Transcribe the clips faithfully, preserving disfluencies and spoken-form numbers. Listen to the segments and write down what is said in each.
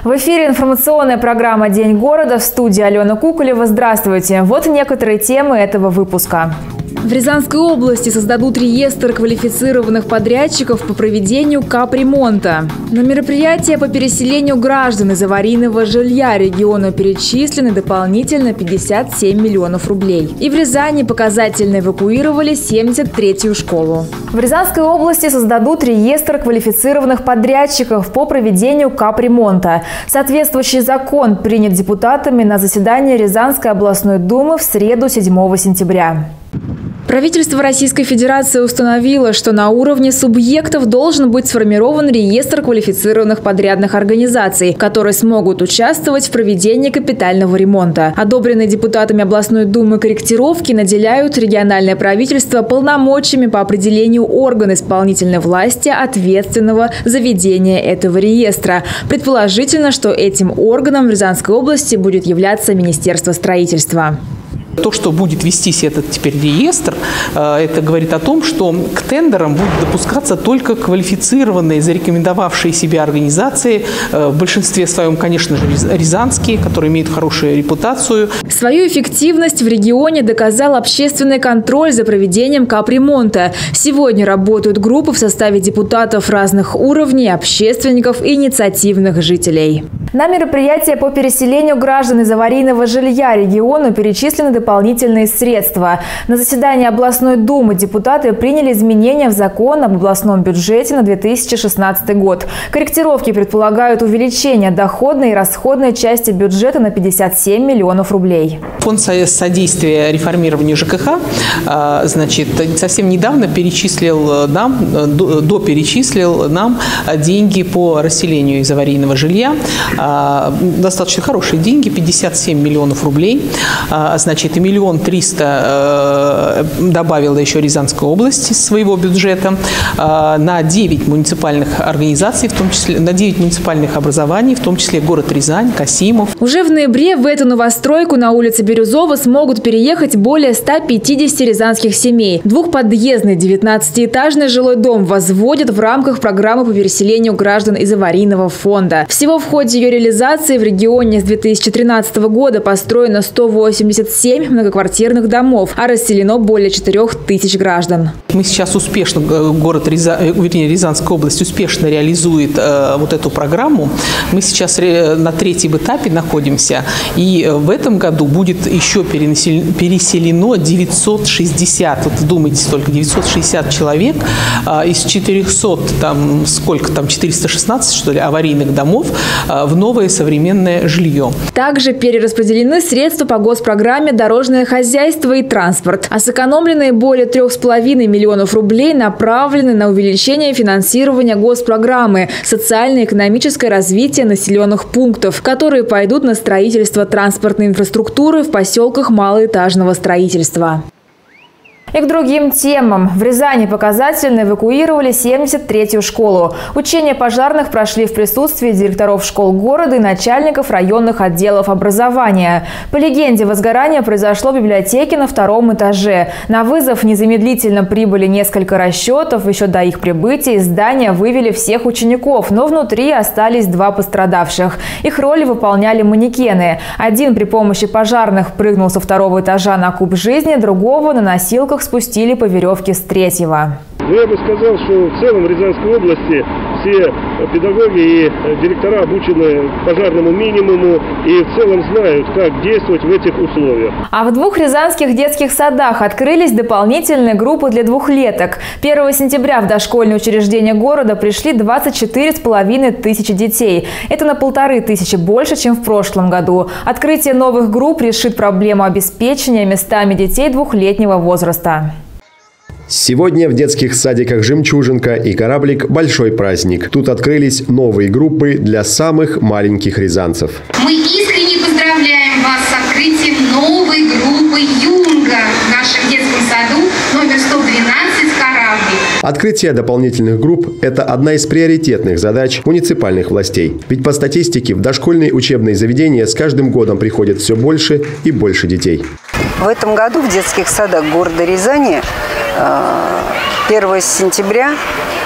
В эфире информационная программа «День города», в студии Алена Куколева. Здравствуйте. Вот некоторые темы этого выпуска. В Рязанской области создадут реестр квалифицированных подрядчиков по проведению капремонта. На мероприятие по переселению граждан из аварийного жилья региону перечислены дополнительно пятьдесят семь миллионов рублей. И в Рязани показательно эвакуировали семьдесят третью школу. В Рязанской области создадут реестр квалифицированных подрядчиков по проведению капремонта. Соответствующий закон принят депутатами на заседании Рязанской областной думы в среду, седьмого сентября. Правительство Российской Федерации установило, что на уровне субъектов должен быть сформирован реестр квалифицированных подрядных организаций, которые смогут участвовать в проведении капитального ремонта. Одобренные депутатами областной думы корректировки наделяют региональное правительство полномочиями по определению органа исполнительной власти, ответственного за ведение этого реестра. Предположительно, что этим органом в Рязанской области будет являться Министерство строительства. То, что будет вестись этот теперь реестр, это говорит о том, что к тендерам будут допускаться только квалифицированные, зарекомендовавшие себя организации, в большинстве своем, конечно же, рязанские, которые имеют хорошую репутацию. Свою эффективность в регионе доказал общественный контроль за проведением капремонта. Сегодня работают группы в составе депутатов разных уровней, общественников и инициативных жителей. На мероприятие по переселению граждан из аварийного жилья региону перечислены дополнительные средства. На заседании областной думы депутаты приняли изменения в закон об областном бюджете на две тысячи шестнадцатый год. Корректировки предполагают увеличение доходной и расходной части бюджета на пятьдесят семь миллионов рублей. Фонд содействия реформированию ЖКХ, значит, совсем недавно перечислил нам, доперечислил нам деньги по расселению из аварийного жилья. Достаточно хорошие деньги, пятьдесят семь миллионов рублей. Значит, и миллион триста добавила еще Рязанская область из своего бюджета на девять муниципальных организаций, в том числе на девять муниципальных образований, в том числе город Рязань, Касимов. Уже в ноябре в эту новостройку на улице Бирюзова смогут переехать более ста пятидесяти рязанских семей. Двухподъездный девятнадцатиэтажный жилой дом возводят в рамках программы по переселению граждан из аварийного фонда. Всего в ходе ее реализации в регионе с две тысячи тринадцатого года построено сто восемьдесят семь многоквартирных домов, а расселено более четырёх тысяч граждан. Мы сейчас успешно, город Рязань, вернее, Рязанская область успешно реализует э, вот эту программу. Мы сейчас на третьем этапе находимся, и в этом году будет еще переселено девятьсот шестьдесят, вот вдумайтесь, только девятьсот шестьдесят человек э, из четырёхсот, там сколько там, четыреста шестнадцать, что ли, аварийных домов э, в новое современное жилье. Также перераспределены средства по госпрограмме «Дорожное хозяйство и транспорт», а сэкономленные более трех с половиной миллионов рублей направлены на увеличение финансирования госпрограммы «Социально-экономическое развитие населенных пунктов», которые пойдут на строительство транспортной инфраструктуры в поселках малоэтажного строительства. И к другим темам. В Рязани показательно эвакуировали семьдесят третью школу. Учения пожарных прошли в присутствии директоров школ города и начальников районных отделов образования. По легенде, возгорание произошло в библиотеке на втором этаже. На вызов незамедлительно прибыли несколько расчетов. Еще до их прибытия из здания вывели всех учеников, но внутри остались два пострадавших. Их роли выполняли манекены. Один при помощи пожарных прыгнул со второго этажа на куб жизни, другого на носилках спустили по веревке с третьего. Ну, я бы сказал, что в целом в Рязанской области все педагоги и директора обучены пожарному минимуму и в целом знают, как действовать в этих условиях. А в двух рязанских детских садах открылись дополнительные группы для двухлеток. первого сентября в дошкольные учреждения города пришли двадцать четыре с половиной тысячи детей. Это на полторы тысячи больше, чем в прошлом году. Открытие новых групп решит проблему обеспечения местами детей двухлетнего возраста. Сегодня в детских садиках «Жемчужинка» и «Кораблик» большой праздник. Тут открылись новые группы для самых маленьких рязанцев. Мы искренне поздравляем вас с открытием новой группы «Юнга» в нашем детском саду номер сто двенадцать «Кораблик». Открытие дополнительных групп – это одна из приоритетных задач муниципальных властей. Ведь по статистике в дошкольные учебные заведения с каждым годом приходит все больше и больше детей. В этом году в детских садах города Рязани первого сентября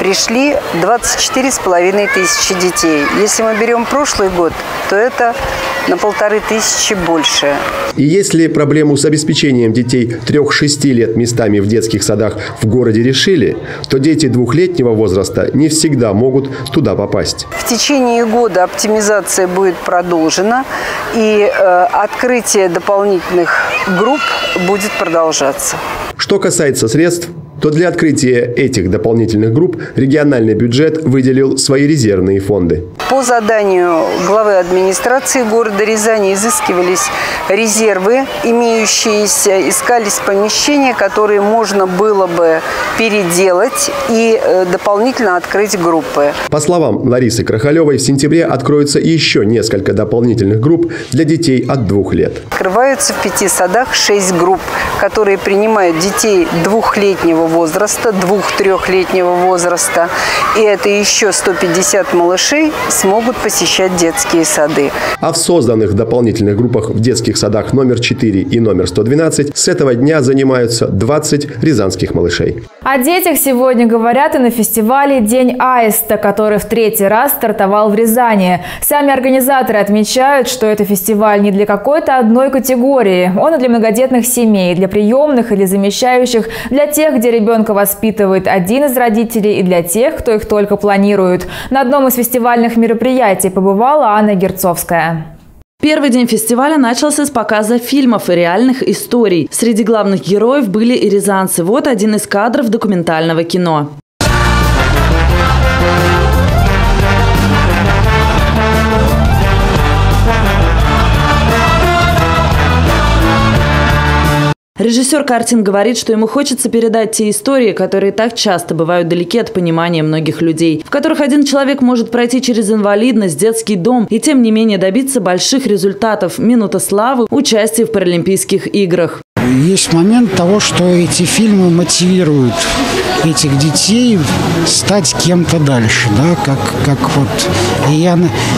пришли двадцать четыре с половиной тысячи детей. Если мы берем прошлый год, то это на полторы тысячи больше. И если проблему с обеспечением детей трёх-шести лет местами в детских садах в городе решили, то дети двухлетнего возраста не всегда могут туда попасть. В течение года оптимизация будет продолжена, и э, открытие дополнительных групп будет продолжаться. Что касается средств, то для открытия этих дополнительных групп региональный бюджет выделил свои резервные фонды. По заданию главы администрации города Рязани изыскивались резервы, имеющиеся, искались помещения, которые можно было бы переделать и дополнительно открыть группы. По словам Ларисы Крахалевой, в сентябре откроется еще несколько дополнительных групп для детей от двух лет. Открываются в пяти садах шесть групп, которые принимают детей двухлетнего возраста, двух-трехлетнего возраста. И это еще сто пятьдесят малышей смогут посещать детские сады. А в созданных дополнительных группах в детских садах номер четыре и номер сто двенадцать с этого дня занимаются двадцать рязанских малышей. О детях сегодня говорят и на фестивале «День аиста», который в третий раз стартовал в Рязани. Сами организаторы отмечают, что это фестиваль не для какой-то одной категории. Он и для многодетных семей, для приемных или замещающих, для тех, где ребенка воспитывает один из родителей, и для тех, кто их только планирует. На одном из фестивальных мероприятий побывала Анна Герцовская. Первый день фестиваля начался с показа фильмов и реальных историй. Среди главных героев были и рязанцы. Вот один из кадров документального кино. Режиссер картин говорит, что ему хочется передать те истории, которые так часто бывают далеки от понимания многих людей, в которых один человек может пройти через инвалидность, детский дом и тем не менее добиться больших результатов, минута славы, участие в Паралимпийских играх. Есть момент того, что эти фильмы мотивируют этих детей стать кем-то дальше, да, как, как вот. И я,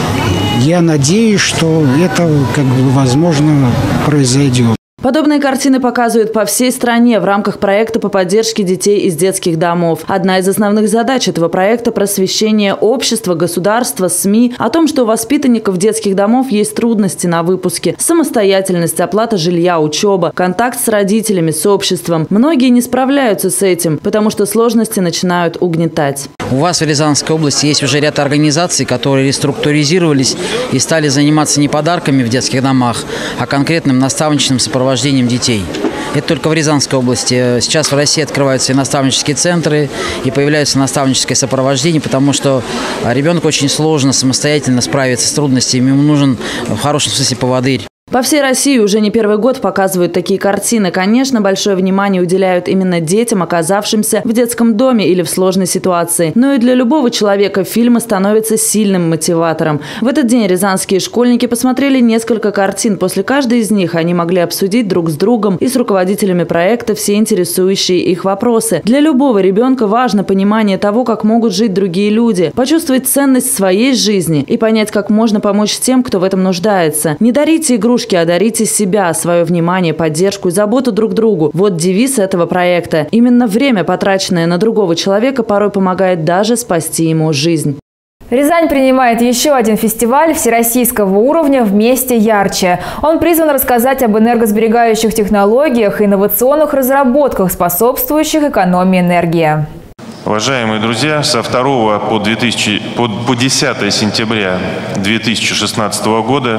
я надеюсь, что это, как бы, возможно, произойдет. Подобные картины показывают по всей стране в рамках проекта по поддержке детей из детских домов. Одна из основных задач этого проекта – просвещение общества, государства, СМИ о том, что у воспитанников детских домов есть трудности на выпуске, самостоятельность, оплата жилья, учеба, контакт с родителями, с обществом. Многие не справляются с этим, потому что сложности начинают угнетать. У вас в Рязанской области есть уже ряд организаций, которые реструктуризировались и стали заниматься не подарками в детских домах, а конкретным наставничным сопровождением детей. Это только в Рязанской области. Сейчас в России открываются и наставнические центры, и появляется наставническое сопровождение, потому что ребенку очень сложно самостоятельно справиться с трудностями, ему нужен в хорошем смысле поводырь. По всей России уже не первый год показывают такие картины. Конечно, большое внимание уделяют именно детям, оказавшимся в детском доме или в сложной ситуации. Но и для любого человека фильмы становятся сильным мотиватором. В этот день рязанские школьники посмотрели несколько картин. После каждой из них они могли обсудить друг с другом и с руководителями проекта все интересующие их вопросы. Для любого ребенка важно понимание того, как могут жить другие люди, почувствовать ценность своей жизни и понять, как можно помочь тем, кто в этом нуждается. Не дарите игрушки, а дарите себя, свое внимание, поддержку и заботу друг другу. Вот девиз этого проекта. Именно время, потраченное на другого человека, порой помогает даже спасти ему жизнь. Рязань принимает еще один фестиваль всероссийского уровня «Вместе ярче». Он призван рассказать об энергосберегающих технологиях и инновационных разработках, способствующих экономии энергии. Уважаемые друзья, со второго по, две тысячи, по, по десятое сентября две тысячи шестнадцатого года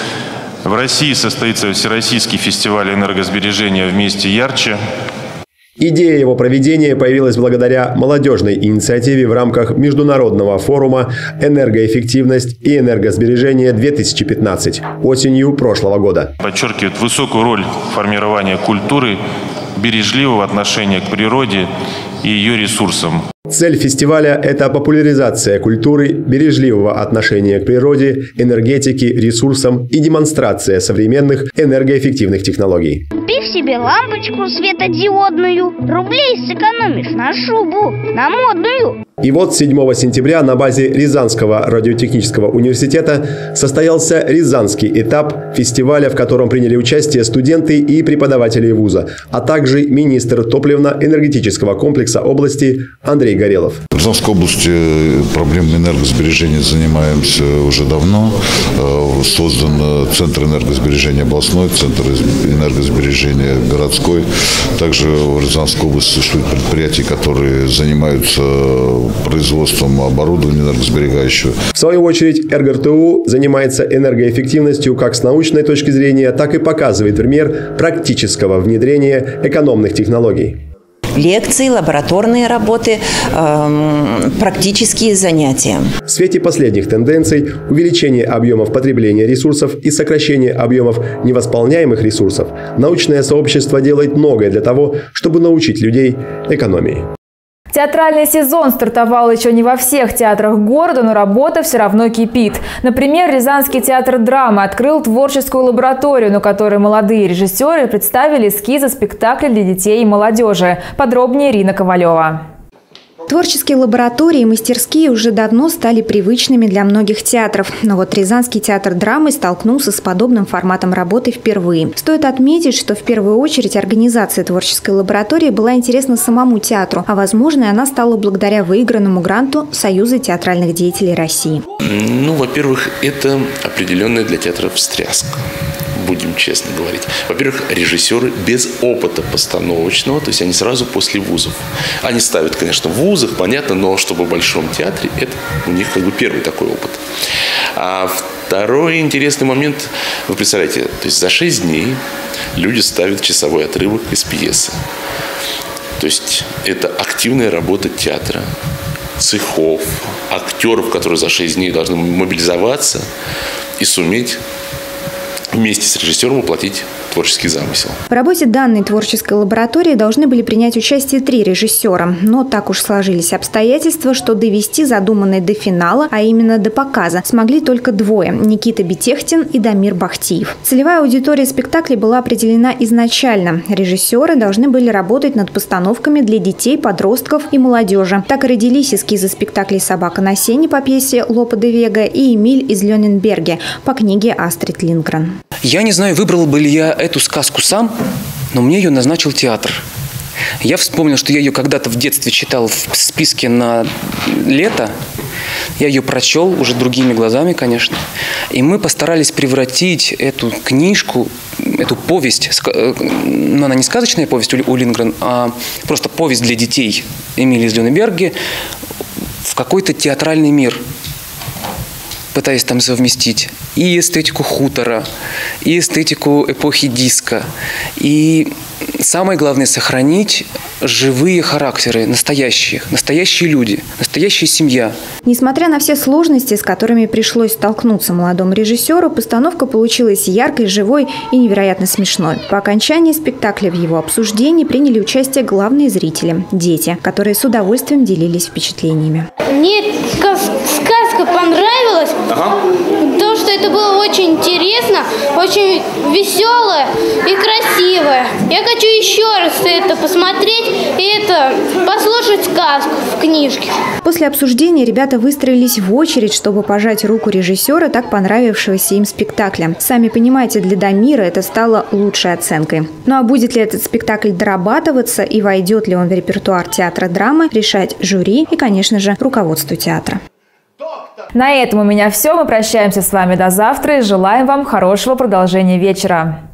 в России состоится Всероссийский фестиваль энергосбережения «Вместе ярче». Идея его проведения появилась благодаря молодежной инициативе в рамках Международного форума «Энергоэффективность и энергосбережение-две тысячи пятнадцать» осенью прошлого года. Подчеркивает высокую роль формирования культуры бережливого отношения к природе и ее ресурсам. Цель фестиваля – это популяризация культуры, бережливого отношения к природе, энергетике, ресурсам и демонстрация современных энергоэффективных технологий. Купив себе лампочку светодиодную, рублей сэкономишь на шубу, на модную. И вот седьмого сентября на базе Рязанского радиотехнического университета состоялся рязанский этап фестиваля, в котором приняли участие студенты и преподаватели вуза, а также министр топливно-энергетического комплекса области Андрей Горелов. В Рязанской области проблемой энергосбережения занимаемся уже давно. Создан Центр энергосбережения областной, Центр энергосбережения городской. Также в Рязанской области существуют предприятия, которые занимаются производством оборудования энергосберегающего. В свою очередь, РГРТУ занимается энергоэффективностью как с научной точки зрения, так и показывает пример практического внедрения экономных технологий. Лекции, лабораторные работы, э, практические занятия. В свете последних тенденций увеличения объемов потребления ресурсов и сокращения объемов невосполняемых ресурсов, научное сообщество делает многое для того, чтобы научить людей экономии. Театральный сезон стартовал еще не во всех театрах города, но работа все равно кипит. Например, Рязанский театр драмы открыл творческую лабораторию, на которой молодые режиссеры представили эскизы спектакля для детей и молодежи. Подробнее Ирина Ковалева. Творческие лаборатории и мастерские уже давно стали привычными для многих театров. Но вот Рязанский театр драмы столкнулся с подобным форматом работы впервые. Стоит отметить, что в первую очередь организация творческой лаборатории была интересна самому театру, а возможно, она стала благодаря выигранному гранту Союза театральных деятелей России. Ну, во-первых, это определенная для театра встряска. Будем честно говорить. Во-первых, режиссеры без опыта постановочного, то есть они сразу после вузов. Они ставят, конечно, в вузах, понятно, но чтобы в Большом театре, это у них как бы первый такой опыт. А второй интересный момент, вы представляете, то есть за шесть дней люди ставят часовой отрывок из пьесы. То есть это активная работа театра, цехов, актеров, которые за шесть дней должны мобилизоваться и суметь вместе с режиссером воплотить творческий замысел. В работе данной творческой лаборатории должны были принять участие три режиссера. Но так уж сложились обстоятельства, что довести задуманное до финала, а именно до показа, смогли только двое – Никита Бетехтин и Дамир Бахтиев. Целевая аудитория спектакля была определена изначально. Режиссеры должны были работать над постановками для детей, подростков и молодежи. Так и родились эскизы спектаклей «Собака на сене» по пьесе Лопе де Вега и «Эмиль из Лёненберге» по книге Астрид Линдгрен. Я не знаю, выбрал бы ли я эту сказку сам, но мне ее назначил театр. Я вспомнил, что я ее когда-то в детстве читал в списке на лето. Я ее прочел уже другими глазами, конечно. И мы постарались превратить эту книжку, эту повесть, ну, она не сказочная повесть у Линдгрен, а просто повесть для детей Эмили из Лёненберге, в какой-то театральный мир, пытаясь там совместить и эстетику хутора, и эстетику эпохи диска. И самое главное – сохранить живые характеры, настоящие, настоящие люди, настоящая семья. Несмотря на все сложности, с которыми пришлось столкнуться молодому режиссеру, постановка получилась яркой, живой и невероятно смешной. По окончании спектакля в его обсуждении приняли участие главные зрители – дети, которые с удовольствием делились впечатлениями. Мне сказка понравилась, ага. То, что это было очень интересно, очень веселое и красивое. Я хочу еще раз это посмотреть и это послушать сказку в книжке. После обсуждения ребята выстроились в очередь, чтобы пожать руку режиссера так понравившегося им спектакля. Сами понимаете, для Дамира это стало лучшей оценкой. Ну а будет ли этот спектакль дорабатываться и войдет ли он в репертуар театра драмы, решать жюри и, конечно же, руководству театра. На этом у меня все. Мы прощаемся с вами до завтра и желаем вам хорошего продолжения вечера.